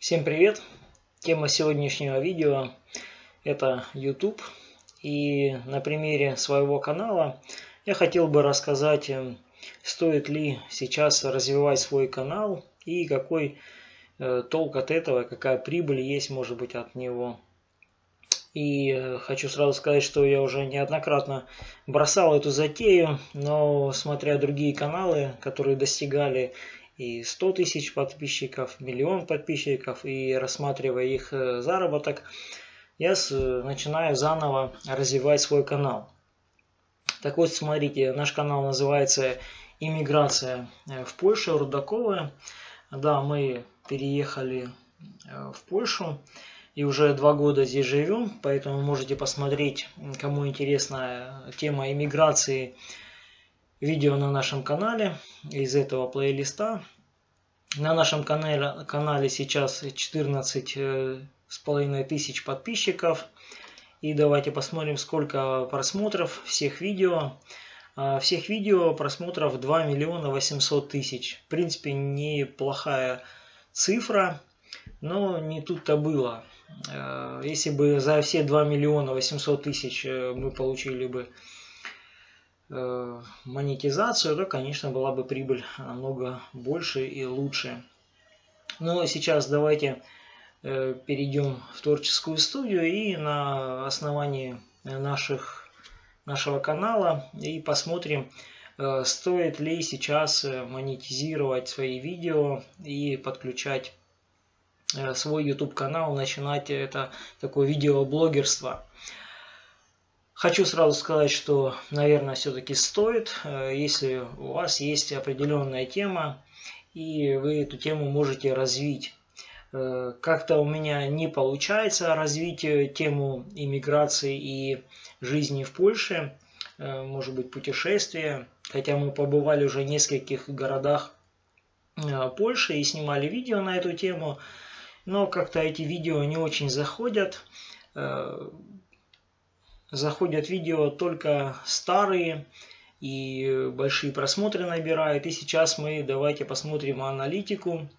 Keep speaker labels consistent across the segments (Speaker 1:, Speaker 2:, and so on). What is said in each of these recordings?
Speaker 1: Всем привет! Тема сегодняшнего видео – это YouTube. И на примере своего канала я хотел бы рассказать, стоит ли сейчас развивать свой канал и какой толк от этого, какая прибыль есть, может быть, от него. И хочу сразу сказать, что я уже неоднократно бросал эту затею, но смотря другие каналы, которые достигали и 100 тысяч подписчиков, миллион подписчиков, и рассматривая их заработок, я начинаю заново развивать свой канал. Так вот, смотрите, наш канал называется «Иммиграция в Польшу», Рудаковая. Да, мы переехали в Польшу и уже 2 года здесь живем, поэтому можете посмотреть, кому интересна тема иммиграции, видео на нашем канале из этого плейлиста. На нашем канале сейчас 14,5 тысяч подписчиков. И давайте посмотрим, сколько просмотров всех видео. Всех видео просмотров 2 миллиона 800 тысяч. В принципе, неплохая цифра, но не тут-то было. Если бы за все 2 миллиона 800 тысяч мы получили бы монетизацию, то, конечно, была бы прибыль намного больше и лучше. Но сейчас давайте перейдем в творческую студию и на основании нашего канала и посмотрим, стоит ли сейчас монетизировать свои видео и подключать свой YouTube канал, начинать это такое видеоблогерство. Хочу сразу сказать, что, наверное, все-таки стоит, если у вас есть определенная тема, и вы эту тему можете развить. Как-то у меня не получается развить тему иммиграции и жизни в Польше, может быть, путешествия, хотя мы побывали уже в нескольких городах Польши и снимали видео на эту тему, но как-то эти видео не очень заходят. Заходят видео только старые и большие просмотры набирают. И сейчас мы давайте посмотрим аналитику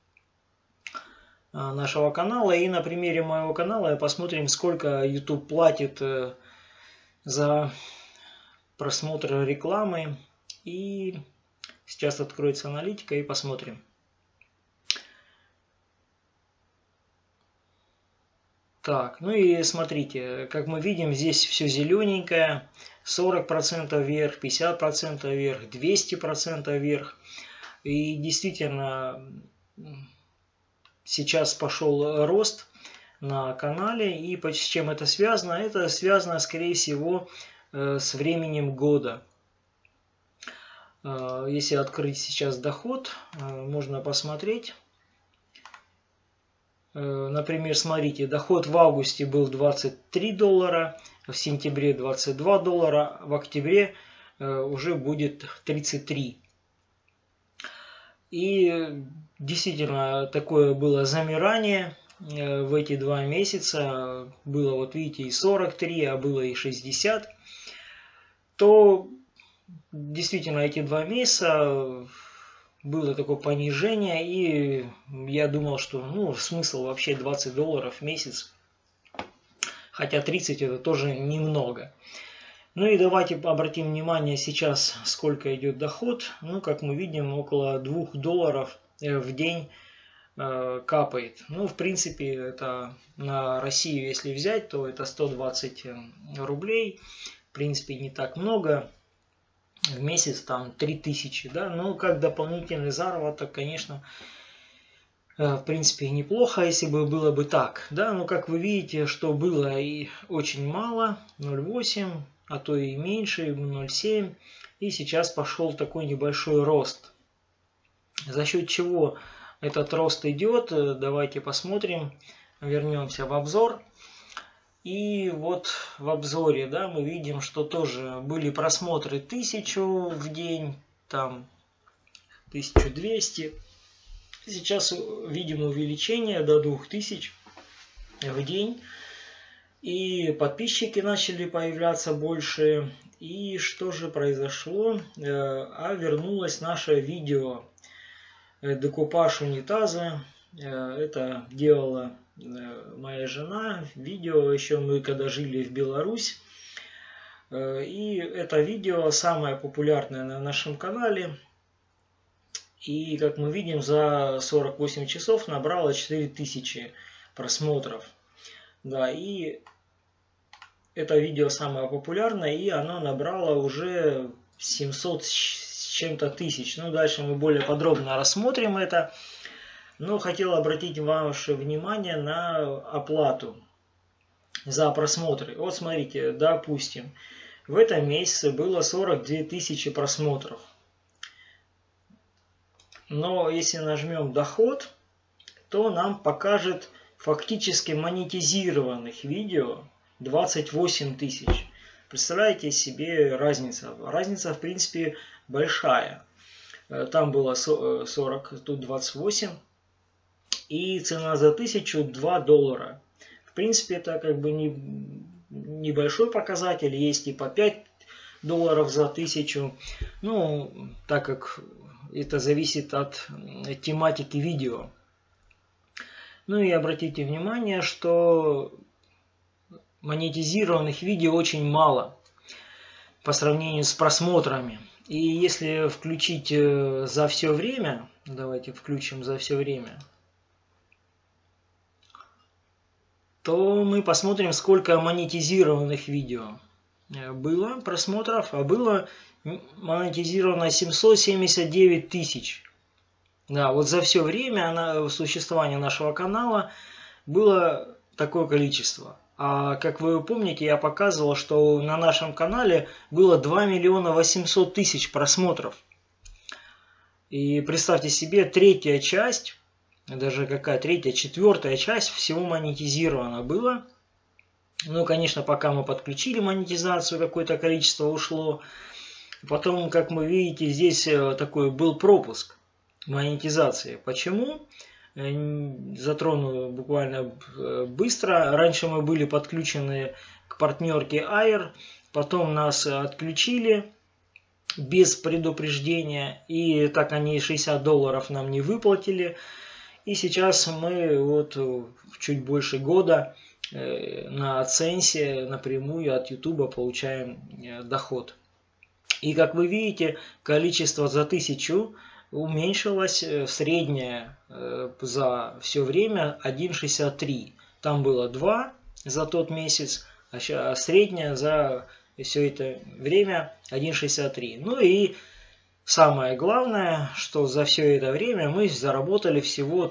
Speaker 1: нашего канала. И на примере моего канала посмотрим, сколько YouTube платит за просмотр рекламы. И сейчас откроется аналитика и посмотрим. Так, ну и смотрите, как мы видим, здесь все зелененькое, 40% вверх, 50% вверх, 200% вверх. И действительно, сейчас пошел рост на канале, и с чем это связано? Это связано, скорее всего, с временем года. Если открыть сейчас доход, можно посмотреть. Например, смотрите, доход в августе был $23, в сентябре $22, в октябре уже будет 33. И действительно такое было замирание в эти 2 месяца. Было, вот видите, и 43, а было и 60. То действительно эти 2 месяца было такое понижение, и я думал, что смысл вообще $20 в месяц, хотя 30 это тоже немного. Ну и давайте обратим внимание сейчас, сколько идет доход. Как мы видим, около $2 в день капает. В принципе, это на Россию, если взять, то это 120 рублей. В принципе, не так много. В месяц там 3000, да, как дополнительный заработок, конечно, в принципе, неплохо, если бы было бы так, да, как вы видите, что было и очень мало, 0,8, а то и меньше, 0,7, и сейчас пошел такой небольшой рост. За счет чего этот рост идет, давайте посмотрим, вернемся в обзор. И вот в обзоре, да, мы видим, что тоже были просмотры 1000 в день, там 1200. Сейчас видим увеличение до 2000 в день. И подписчики начали появляться больше. И что же произошло? Вернулось наше видео «Декупаж унитаза». Это делала моя жена. Видео еще мы когда жили в Беларусь. И это видео самое популярное на нашем канале. И как мы видим, за 48 часов набрало 4000 просмотров. Да, и это видео самое популярное, и оно набрало уже 700 с чем-то тысяч. Ну, дальше мы более подробно рассмотрим это. Но хотел обратить ваше внимание на оплату за просмотры. Вот смотрите, допустим, в этом месяце было 42 тысячи просмотров. Но если нажмем доход, то нам покажет фактически монетизированных видео 28 тысяч. Представляете себе разницу? Разница в принципе большая. Там было 40, тут 28. И цена за 1000 $2. В принципе это как бы небольшой показатель. Есть и по $5 за 1000. Ну, так как это зависит от тематики видео. Ну и обратите внимание, что монетизированных видео очень мало по сравнению с просмотрами. И если включить за все время, давайте включим за все время, то мы посмотрим, сколько монетизированных видео было просмотров, а было монетизировано 779 тысяч. Да, вот за все время существования нашего канала было такое количество. А как вы помните, я показывал, что на нашем канале было 2 800 000 просмотров. И представьте себе, третья часть, даже какая третья, четвертая часть всего монетизирована была. Ну, конечно, пока мы подключили монетизацию, какое-то количество ушло. Потом, как вы видите, здесь такой был пропуск монетизации. Почему? Затрону буквально быстро. Раньше мы были подключены к партнерке Air, потом нас отключили без предупреждения, и так они $60 нам не выплатили. И сейчас мы вот чуть больше года на AdSense напрямую от YouTube получаем доход. И как вы видите, количество за 1000 уменьшилось, среднее за все время 1,63. Там было 2 за тот месяц, а среднее за все это время 1,63. Ну и самое главное, что за все это время мы заработали всего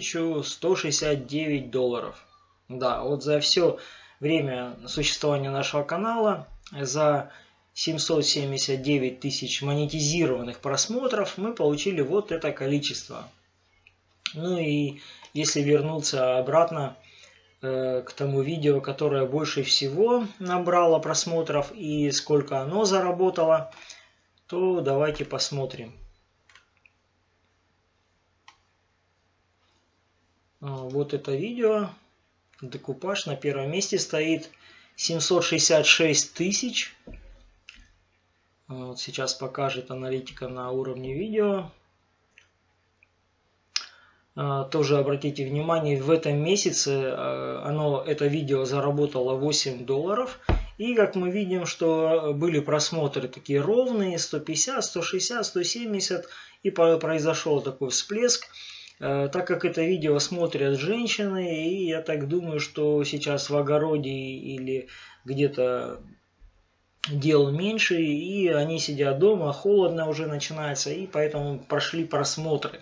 Speaker 1: $1169. Да, вот за все время существования нашего канала, за 779 тысяч монетизированных просмотров мы получили вот это количество. Ну и если вернуться обратно к тому видео, которое больше всего набрало просмотров и сколько оно заработало, то давайте посмотрим. Вот это видео. Декупаж на первом месте стоит 766 тысяч. Вот сейчас покажет аналитика на уровне видео. Тоже обратите внимание, в этом месяце это видео заработало $8. И как мы видим, что были просмотры такие ровные, 150, 160, 170. И произошел такой всплеск. Так как это видео смотрят женщины, и я так думаю, что сейчас в огороде или где-то дел меньше, и они сидят дома, холодно уже начинается, и поэтому прошли просмотры.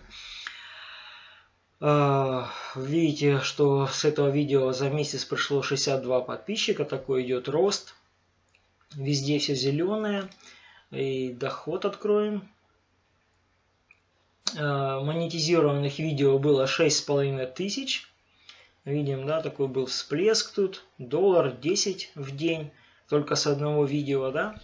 Speaker 1: Видите, что с этого видео за месяц пришло 62 подписчика, такой идет рост. Везде все зеленое. И доход откроем. Монетизированных видео было 6500. Видим, да, такой был всплеск тут. $10 в день. Только с одного видео, да.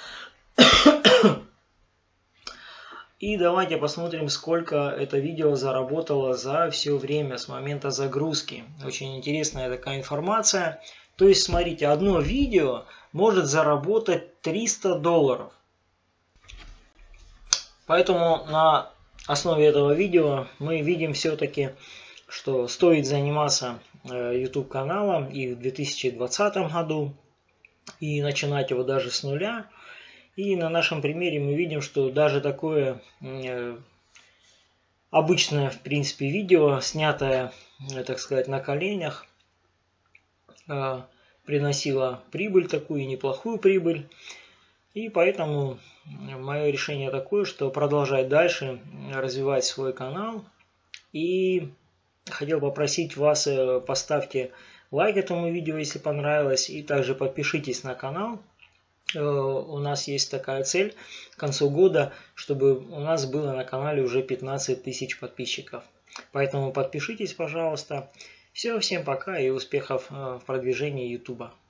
Speaker 1: И давайте посмотрим, сколько это видео заработало за все время с момента загрузки. Очень интересная такая информация. То есть, смотрите, одно видео может заработать $300. Поэтому на основе этого видео мы видим все-таки, что стоит заниматься YouTube каналом и в 2020 году, и начинать его даже с нуля. И на нашем примере мы видим, что даже такое обычное, в принципе, видео, снятое, так сказать, на коленях, приносило прибыль такую, неплохую прибыль. И поэтому мое решение такое, что продолжать дальше развивать свой канал. И хотел попросить вас, поставьте лайк этому видео, если понравилось, и также подпишитесь на канал. У нас есть такая цель к концу года, чтобы у нас было на канале уже 15 тысяч подписчиков. Поэтому подпишитесь, пожалуйста. Все, всем пока и успехов в продвижении YouTube.